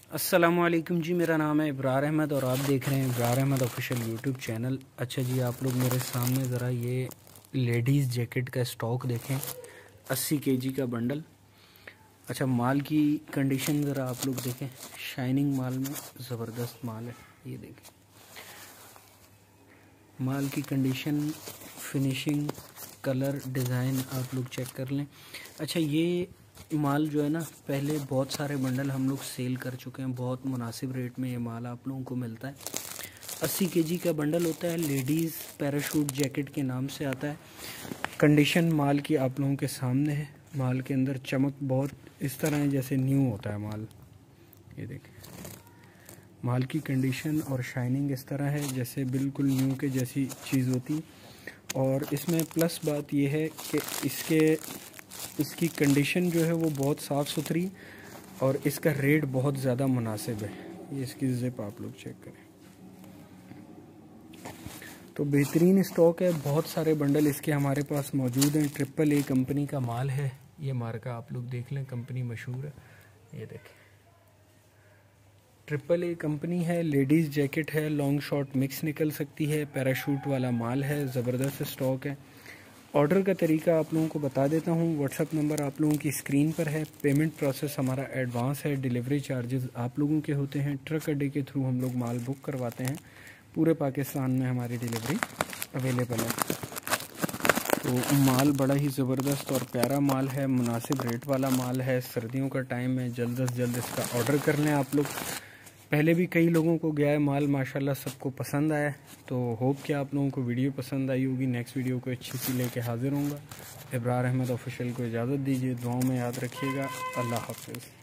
अस्सलामुअलैकुम जी, मेरा नाम है इब्रार अहमद और आप देख रहे हैं Ibrar Ahmad official YouTube channel. अच्छा जी, आप लोग मेरे सामने ज़रा ये लेडीज़ जैकेट का स्टॉक देखें, 80 केजी का बंडल। अच्छा, माल की कंडीशन ज़रा आप लोग देखें, शाइनिंग माल में ज़बरदस्त माल है। ये देखें माल की कंडीशन, फिनिशिंग, कलर, डिज़ाइन आप लोग चेक कर लें। अच्छा, ये माल जो है ना, पहले बहुत सारे बंडल हम लोग सेल कर चुके हैं, बहुत मुनासिब रेट में ये माल आप लोगों को मिलता है। 80 केजी का बंडल होता है, लेडीज़ पैराशूट जैकेट के नाम से आता है। कंडीशन माल की आप लोगों के सामने है। माल के अंदर चमक बहुत इस तरह है जैसे न्यू होता है माल। ये देखें, माल की कंडीशन और शाइनिंग इस तरह है जैसे बिल्कुल न्यू के जैसी चीज़ होती। और इसमें प्लस बात यह है कि इसकी कंडीशन जो है वो बहुत साफ़ सुथरी और इसका रेट बहुत ज़्यादा मुनासिब है। ये इसकी ज़िप आप लोग चेक करें, तो बेहतरीन स्टॉक है। बहुत सारे बंडल इसके हमारे पास मौजूद हैं। AAA कंपनी का माल है। ये मार्का आप लोग देख लें, कंपनी मशहूर है। ये देखें, AAA कंपनी है, लेडीज़ जैकेट है, लॉन्ग शॉर्ट मिक्स निकल सकती है, पैराशूट वाला माल है, ज़बरदस्त स्टॉक है। ऑर्डर का तरीका आप लोगों को बता देता हूँ। व्हाट्सअप नंबर आप लोगों की स्क्रीन पर है। पेमेंट प्रोसेस हमारा एडवांस है। डिलीवरी चार्जेस आप लोगों के होते हैं। ट्रक अड्डे के थ्रू हम लोग माल बुक करवाते हैं। पूरे पाकिस्तान में हमारी डिलीवरी अवेलेबल है। तो माल बड़ा ही ज़बरदस्त और प्यारा माल है, मुनासिब रेट वाला माल है। सर्दियों का टाइम है, जल्द से जल्द इसका ऑर्डर कर लें आप लोग। पहले भी कई लोगों को गया है माल, माशाल्लाह सबको पसंद आया। तो होप कि आप लोगों को वीडियो पसंद आई होगी। नेक्स्ट वीडियो को अच्छी सी लेके हाजिर होऊंगा। इब्रार अहमद ऑफिशियल को इजाज़त दीजिए। दुआओं में याद रखिएगा। अल्लाह हाफ़िज़।